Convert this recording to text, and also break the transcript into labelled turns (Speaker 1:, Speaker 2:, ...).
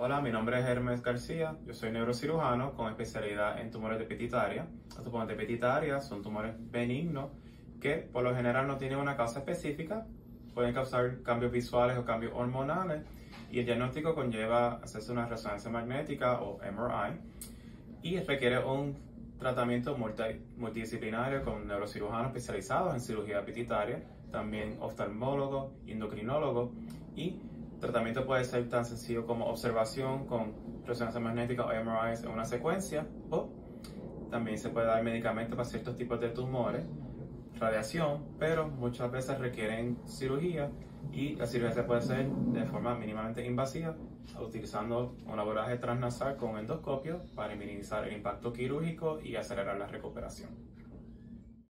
Speaker 1: Hola, mi nombre es Hermes García, yo soy neurocirujano con especialidad en tumores de pituitaria. Los tumores de pituitaria son tumores benignos que por lo general no tienen una causa específica, pueden causar cambios visuales o cambios hormonales y el diagnóstico conlleva hacerse una resonancia magnética o MRI y requiere un tratamiento multidisciplinario con neurocirujanos especializados en cirugía pituitaria, también oftalmólogos, endocrinólogos y el tratamiento puede ser tan sencillo como observación con resonancia magnética o MRIs en una secuencia o también se puede dar medicamentos para ciertos tipos de tumores, radiación, pero muchas veces requieren cirugía y la cirugía se puede hacer de forma mínimamente invasiva utilizando un abordaje transnasal con endoscopio para minimizar el impacto quirúrgico y acelerar la recuperación.